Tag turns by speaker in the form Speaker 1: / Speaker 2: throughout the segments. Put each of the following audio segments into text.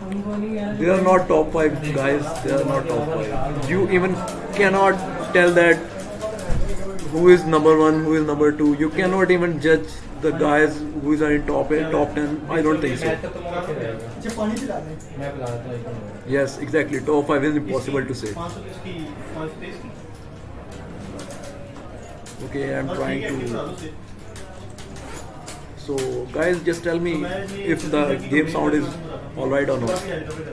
Speaker 1: They are not top 5 guys, they are not top 5. You even cannot tell that who is number 1, who is number 2. You cannot even judge the guys who are in top 8, top 10. I don't think so. Yes, exactly. Top 5 is impossible to say. Okay, I'm trying to. So guys, just tell me if the game sound is alright or not.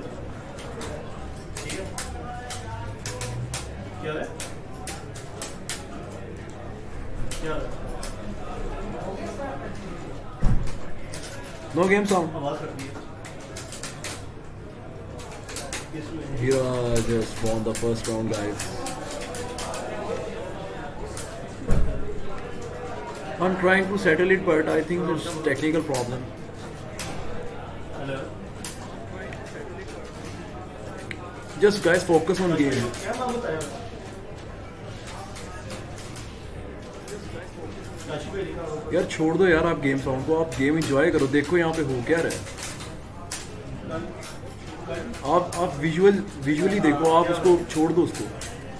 Speaker 1: No game sound. Heera just won the first round, guys. I'm trying to settle it, but I think there's a technical problem. Just guys, focus on game. यार छोड़ दो यार आप game sound को, आप game enjoy करो. देखो यहाँ पे हो क्या रहा है. आप विजुअली देखो, आप उसको छोड़ दो उसको.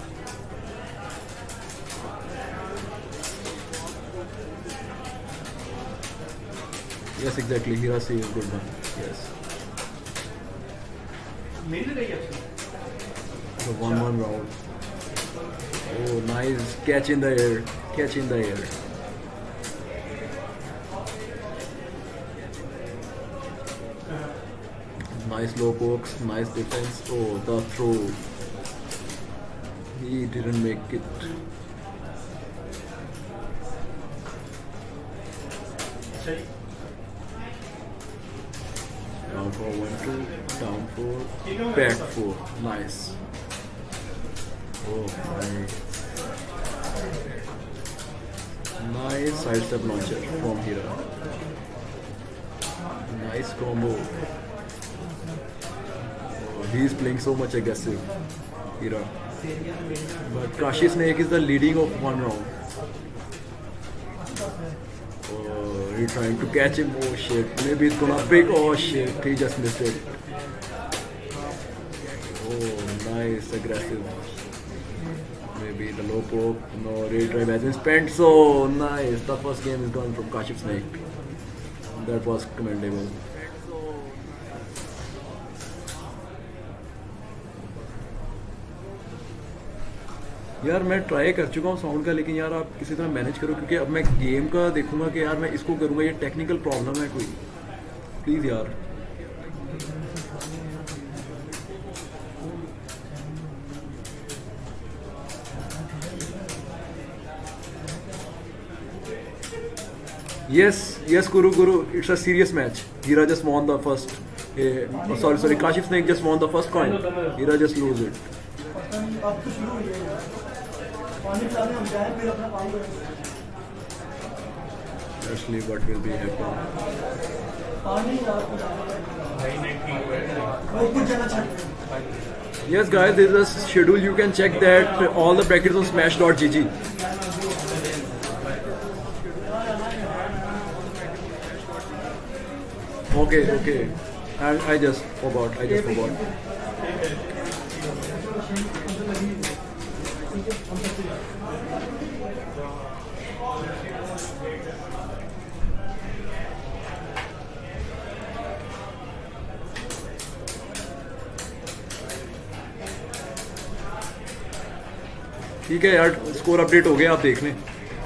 Speaker 1: Yes, exactly. Heera is good one. Yes. The 1-1 round. Oh, nice catch in the air. Catch in the air. Nice low pokes. Nice defense. Oh, the throw. He didn't make it. Down 4, 1-2, down 4, back 4, nice. Oh, nice. Nice side step launcher from Heera. Nice combo. Oh, he's playing so much aggressive, Heera. But Kashif Snake is the leading of one round. He's trying to catch him. Oh shit, maybe it's gonna break. Oh shit, he just missed it. Oh, nice, aggressive. Maybe the low poke. No, real drive has been spent. So nice. The first game is gone from Kashif Snake. That was commendable. यार मैं try कर चुका हूँ sound का, लेकिन यार आप किसी तरह मैनेज करो, क्योंकि अब मैं गेम का देखूंगा कि यार मैं इसको करूँगा, ये टेक्निकल प्रॉब्लम है कोई. प्लीज़ यार. Yes, Guru, it's a serious match. Heera just won the first. Sorry, Kashif Snake just won the first coin. Heera just lose it. Let's see what will be happening. Yes guys, there is a schedule, you can check that all the brackets on smash.gg. Okay. I just forgot. ठीक है यार, score update हो गया, आप देख लें.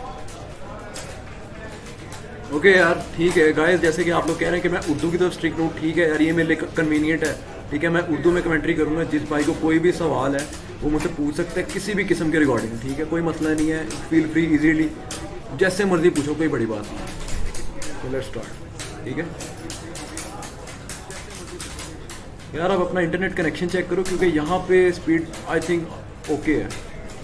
Speaker 1: Okay यार, ठीक है गाइस, जैसे कि आप लोग कह रहे हैं कि मैं उर्दू की तरफ स्ट्रिक्ट हूँ. ठीक है यार, ये मेरे लिए कन्वीनियंट है. ठीक है, मैं उर्दू में कमेंट्री करूँगा. जिस भाई को कोई भी सवाल है वो मुझसे पूछ सकते हैं किसी भी किस्म के रिगार्डिंग. ठीक है, कोई मसला नहीं है. फील फ्री, इजीली, जैसे मर्जी पूछो, कोई बड़ी बात नहीं. तो लेट्स स्टार्ट. ठीक है यार, आप अपना इंटरनेट कनेक्शन चेक करो, क्योंकि यहाँ पे स्पीड आई थिंक ओके है.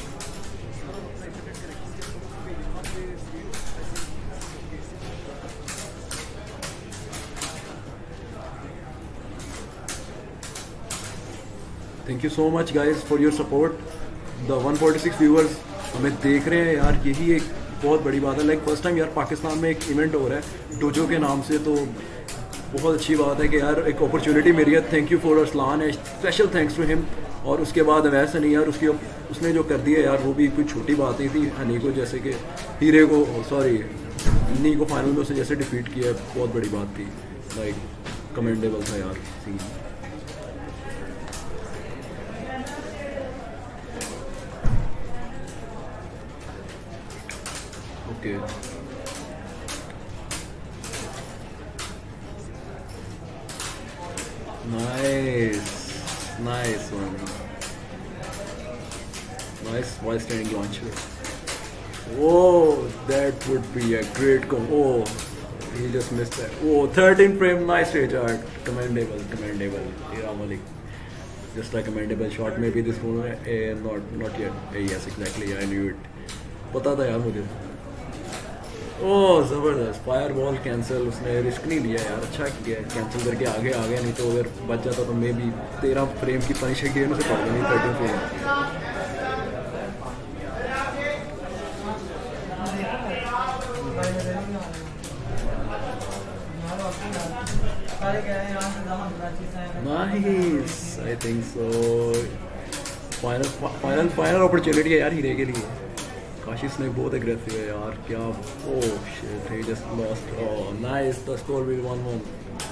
Speaker 1: Thank you so much guys for your support. The 146 viewers हमें देख रहे हैं यार, यही एक बहुत बड़ी बात है. लाइक फर्स्ट टाइम यार पाकिस्तान में एक इवेंट हो रहा है डोजो के नाम से, तो बहुत अच्छी बात है कि यार एक अपॉर्चुनिटी मेरी है। थैंक यू फॉर अरसलान है, स्पेशल थैंक्स टू हिम। और उसके बाद वैसे नहीं यार, उसने जो कर दिया यार वो भी कोई छोटी बात नहीं थी। हनी को जैसे कि हीरे को सॉरी नी को फाइनल में उसे जैसे डिफीट किया, बहुत बड़ी बात थी। लाइक कमेंडेबल था यार सीन। Okay nice one, nice while standing launcher. Oh, that would be a great goal. Oh, he just missed that. Oh, 13 frame, nice rage art. Commendable. Heera Malik, just a commendable shot. Maybe this one, not yet. Yes, exactly. I knew it. पता था यार मुझे। Oh ज़बरदस्त, fire ball cancel, उसने risk नहीं लिया यार, अच्छा किया कैंसिल करके आगे आ गया। नहीं तो अगर बच जाता तो मे भी 13 फ्रेम की पनिश गेम से पड़ गई, 13 frame. Nice, I think so final opportunity है यार हीरे के लिए। काशिफ ने बहुत एग्रेसिव है यार, क्या oh shit, he just lost. Oh nice, the score will 1-1।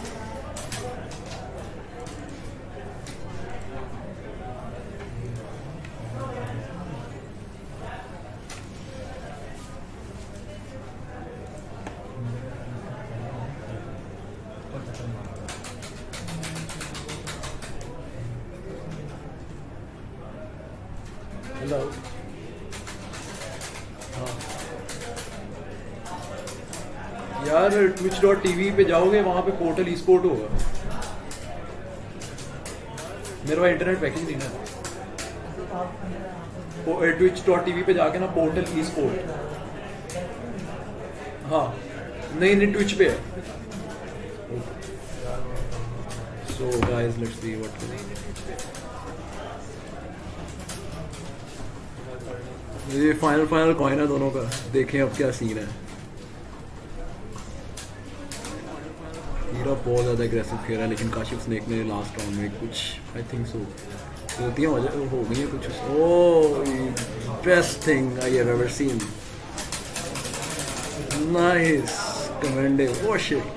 Speaker 1: Hello यार, twitch.tv पे जाओगे, वहाँ पे पोर्टल eSport होगा। मेरे पास इंटरनेट पैकेज नहीं ना। twitch.tv पे जाके ना पोर्टल eSport, हाँ नहीं ट्विच पे है। So guys let's see what ये फाइनल कॉइन है दोनों का। देखें अब क्या सीन है। हीरा बहुत ज़्यादा एग्रेसिव खेल रहा है, लेकिन काशिफ स्नेक ने लास्ट राउंड में कुछ आई थिंक सो गलतियाँ हो गई हैं कुछ। Oh best thing I have ever seen, nice commendable. Oh shit,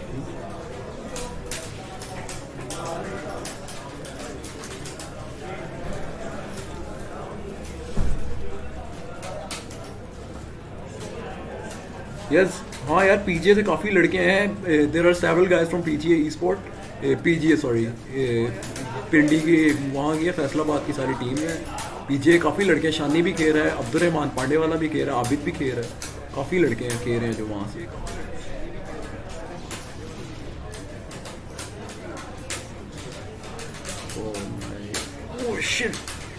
Speaker 1: yes हाँ यार, पीजीए से काफ़ी लड़के हैं। There are several guys from PGA eSport, PGA sorry Pindi की वहाँ की है, फैसलाबाद की सारी टीम है। पीजीए काफ़ी लड़के हैं, शानी भी खेल रहा है, अब्दुर्रहमान पांडे वाला भी खेल रहा है, आबिद भी खेल रहा है। काफ़ी लड़के हैं खेल रहे हैं जो वहाँ से। Oh shit,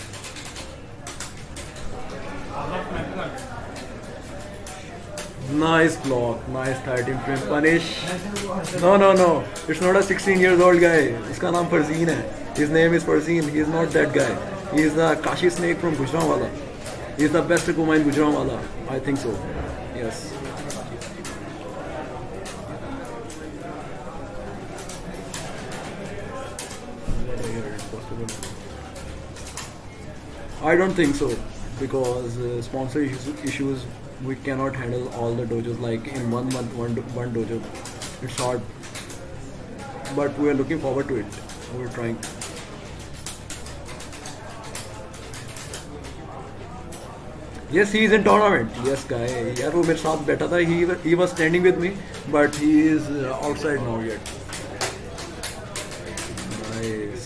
Speaker 1: nice block, nice 13 frame punish. No, it's not a 16 years old guy. इसका नाम फरजीन है, his name is Farzeen. He is not that guy. He is the Kashif snake from Gujranwala. He is the best Akuma in Gujranwala, I think so. Yes. I don't think so, because sponsor issues, we cannot handle all the dojos like in 1 month, one dojo. It's hard, but we are looking forward to it. We're trying. Yes, he is in tournament. Yes, guy. यार वो मेरे साथ बैठा था. He was standing with me, but he is outside now yet. Nice.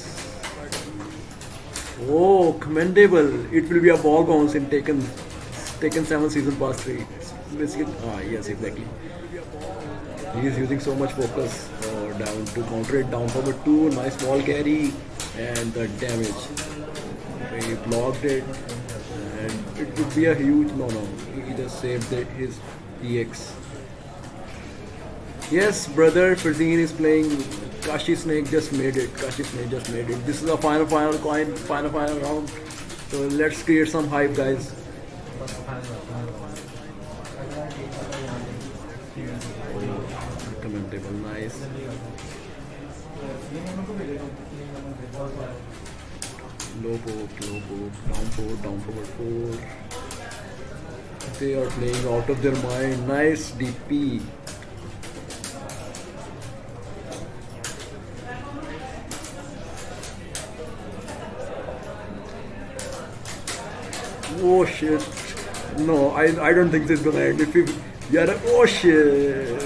Speaker 1: Oh, commendable. It will be a ball bounce in Tekken 7 season pass 3. Yes, exactly. He is using so much focus down to counter it. Down forward 2, nice ball carry, and the damage. He blocked it, and it would be a huge no. He just saved his EX. Yes, brother, Farzeen is playing. Kashif Snake just made it. This is a final coin, final round. So let's create some hype, guys. Commendable, nice. Low poke, down forward 4. They are playing out of their mind. Nice DP. Oh shit. No, I don't think this is gonna end. If we, yeah, oh shit.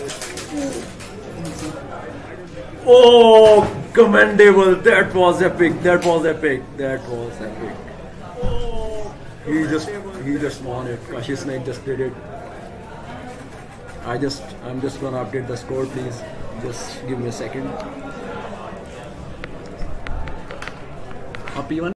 Speaker 1: Oh, commendable. That was epic. That was epic. That was epic. He just won it. Kashif Snake just did it. I'm just gonna update the score, please. Just give me a second. Up even.